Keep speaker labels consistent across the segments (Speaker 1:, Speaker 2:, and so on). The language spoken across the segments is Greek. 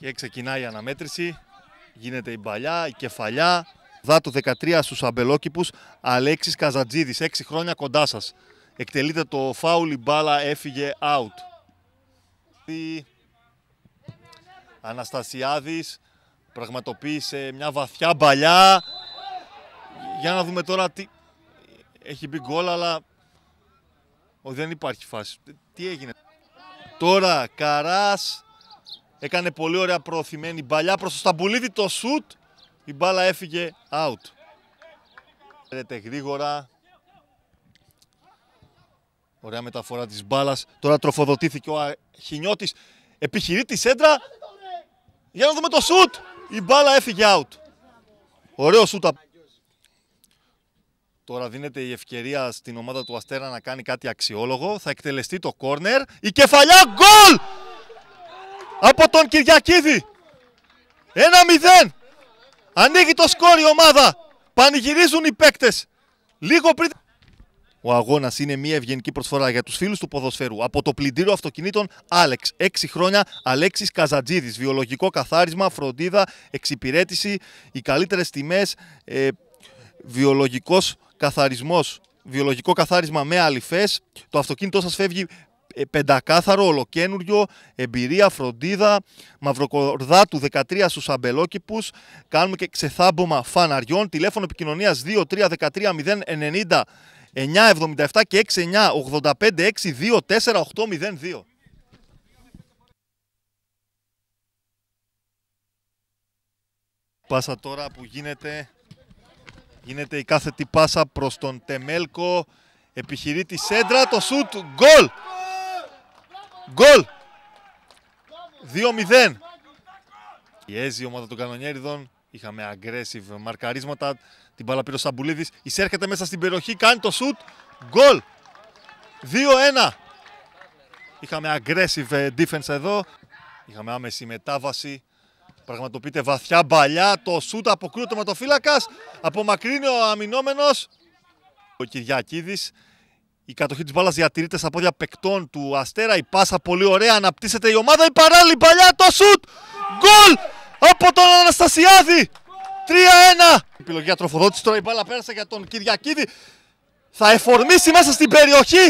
Speaker 1: Και ξεκινάει η αναμέτρηση. Γίνεται η μπαλιά, η κεφαλιά. Δάτου 13 στους αμπελόκηπους. Αλέξης Καζατζίδης, 6 χρόνια κοντά σας. Εκτελείται το φάουλ, η μπάλα έφυγε out. Αναστασιάδης πραγματοποίησε μια βαθιά μπαλιά. Για να δούμε τώρα τι... Έχει μπει γκολ, αλλά δεν υπάρχει φάση. Τι έγινε? Τώρα Καράς έκανε πολύ ωραία προωθημένη μπαλιά προς το Σταμπουλίδη, το σουτ. Η μπάλα έφυγε out. Φέρετε γρήγορα. Ωραία μεταφορά της μπάλας. Τώρα τροφοδοτήθηκε ο Αχινιώτης. Επιχειρεί τη σέντρα. Για να δούμε το σουτ. Η μπάλα έφυγε out. Ωραίο σουτ. Τώρα δίνεται η ευκαιρία στην ομάδα του Αστέρα να κάνει κάτι αξιόλογο. Θα εκτελεστεί το κόρνερ. Η κεφαλιά, γκολ! Από τον Κυριακίδη. 1-0. Ανοίγει το σκόρ η ομάδα. Πανηγυρίζουν οι παίκτες. Λίγο πριν... Ο αγώνας είναι μια ευγενική προσφορά για τους φίλους του ποδοσφαίρου. Από το πλυντήριο αυτοκινήτων Άλεξ. 6 χρόνια Αλέξης Καζατζίδης. Βιολογικό καθάρισμα, φροντίδα, εξυπηρέτηση, οι καλύτερες τιμές, βιολογικό καθάρισμα με αλυφές. Το αυτοκίνητό σας φεύγει πεντακάθαρο, ολοκένουριο, εμπειρία, φροντίδα, μαυροκορδάτου 13 στους αμπελόκηπους. Κάνουμε και ξεθάμπομα φαναριών. Τηλέφωνο επικοινωνίας 23 13 090 977 και 69 85 624 802. Πάσα τώρα που γίνεται η κάθετη πάσα προς τον Τεμέλκο. Επιχειρεί τη σέντρα, το σουτ, γκολ! Γκολ! 2-0. Πιέζει η ομάδα των κανονιέριδων. Είχαμε aggressive μαρκαρίσματα. Την μπάλα πήρε ο Σαμπουλίδης. Εισέρχεται μέσα στην περιοχή, κάνει το σουτ, γκολ! 2-1. Είχαμε aggressive defense εδώ. Είχαμε άμεση μετάβαση. Πραγματοποιείται βαθιά μπαλιά. Το σουτ αποκρούει ο τερματοφύλακας. Απομακρύνει ο αμυνόμενος. Ο Κυριακίδης. Η κατοχή της μπάλας διατηρείται στα πόδια παικτών του Αστέρα. Η πάσα πολύ ωραία. Αναπτύσσεται η ομάδα. Η παράλληλη μπαλιά. Το σουτ. Γκολ από τον Αναστασιάδη. 3-1. Επιλογή για τροφοδότηση. Τώρα η μπάλα πέρασε για τον Κυριακίδη. Θα εφορμήσει μέσα στην περιοχή.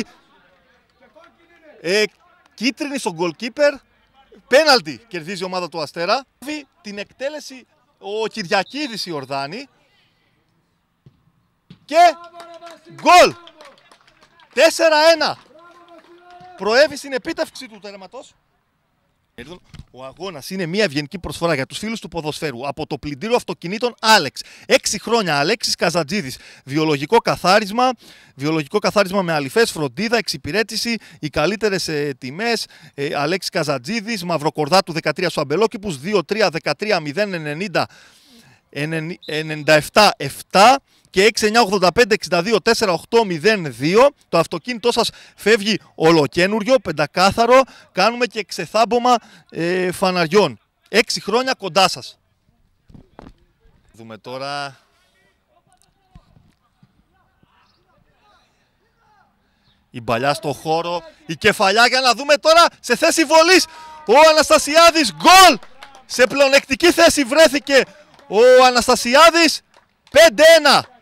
Speaker 1: Κίτρινη στον goalkeeper. Πέναλτι κερδίζει η ομάδα του Αστέρα. Την εκτέλεση ο Κυριακίδης Ιορδάνη. Και γκολ! 4-1. Προέβη στην επίτευξη του τέρματος. Ο αγώνας είναι μια ευγενική προσφορά για τους φίλους του ποδοσφαίρου. Από το πλυντήριο αυτοκινήτων Άλεξ. 6 χρόνια Αλέξης Καζατζίδης. Βιολογικό καθάρισμα με αλυφές, φροντίδα, εξυπηρέτηση, οι καλύτερες τιμές. Αλέξης Καζατζίδης, μαυροκορδάτου 13 στους αμπελόκηπους, 23 13 090 97 7 και 6985 62 4802. Το αυτοκίνητό σας φεύγει ολοκένουριο, πεντακάθαρο. Κάνουμε και ξεθάμπομα φαναριών. 6 χρόνια κοντά σας. Δούμε τώρα. Η μπαλιά στο χώρο. Η κεφαλιά για να δούμε τώρα σε θέση βολής. Ο Αναστασιάδης, γκολ! Σε πλεονεκτική θέση βρέθηκε ο Αναστασιάδης. 5-1.